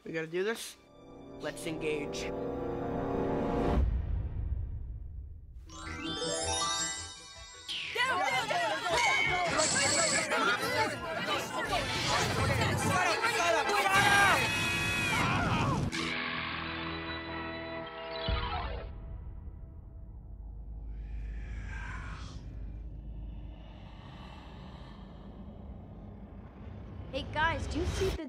We gotta do this? Let's engage. Hey guys, do you see the...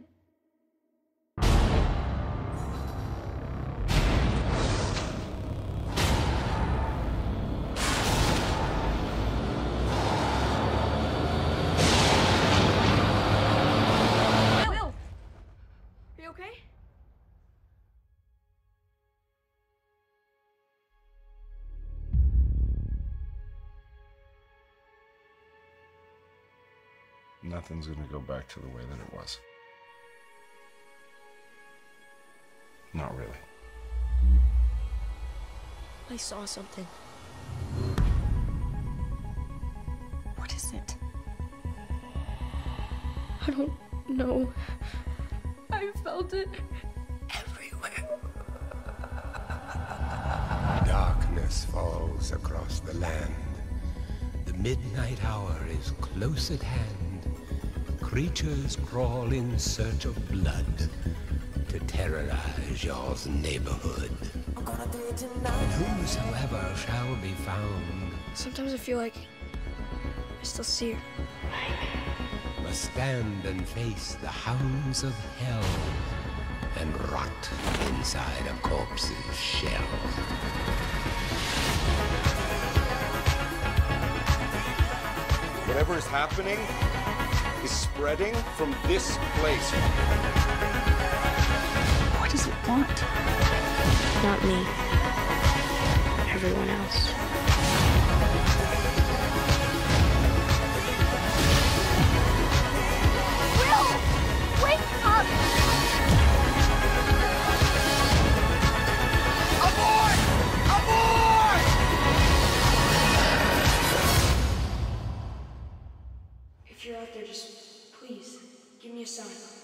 Will! Are you okay? Nothing's gonna go back to the way that it was. Not really. I saw something. What is it? I don't know. I felt it. Everywhere. Darkness falls across the land. The midnight hour is close at hand. Creatures crawl in search of blood to terrorize your neighborhood. And whosoever shall be found Sometimes I feel like I still see her. must stand and face the hounds of hell and rot inside a corpse's shell. Whatever is happening is spreading from this place. What does it want? Not me. Everyone else. Will! Wake up! Aboard! Aboard! If you're out there, just please give me a sign.